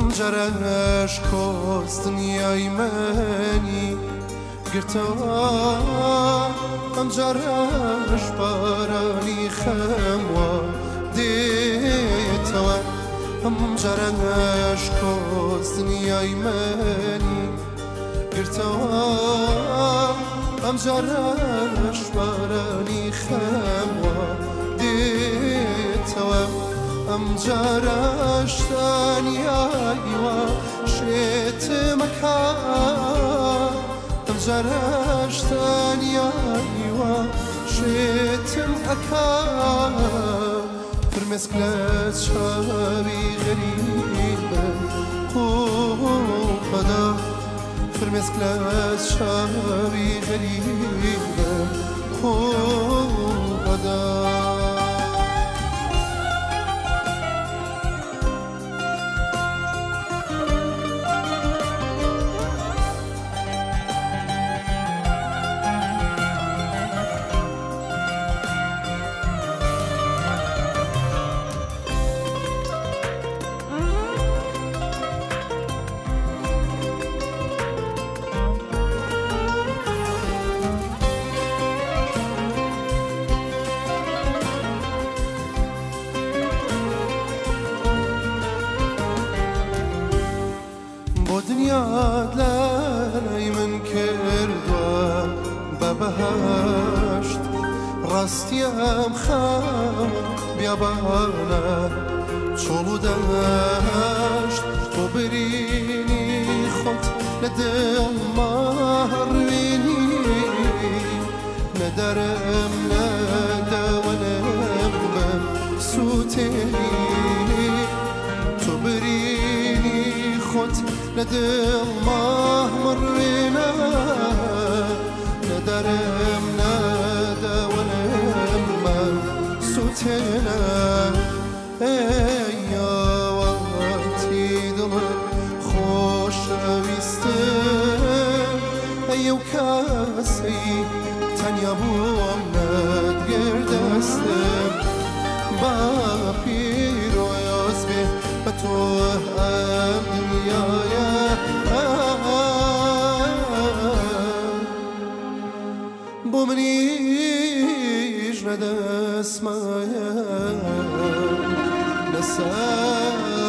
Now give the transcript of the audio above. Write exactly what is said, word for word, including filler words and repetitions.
جرش کستنی ایمنی گرتا ام جرش بارانی خموا دیتوا ام جرش کستنی ایمنی گرتا ام جرش بارانی خموا دیتوا ام جرش تانیایی و شیت مکان ام جرش تانیایی و شیت مکان فرمسکلت شابی غریبه خوبدا فرمسکلت شابی غریبه خوبدا دنیات لای من کردوا ببهشت راستیم خام بیابانه چولو دشت تو برینی خود ندم مهروینی ندارم ندوانم بم سوتنی تو برینی خود ندم مهروینه ندارم ندوانم بم سوتنی ای آواتی دل خوشویسته ای و کسی تنیا بوم ندگردستم با پیر و یازبه به تو هم دنیای بو منیش ندست مایم نسا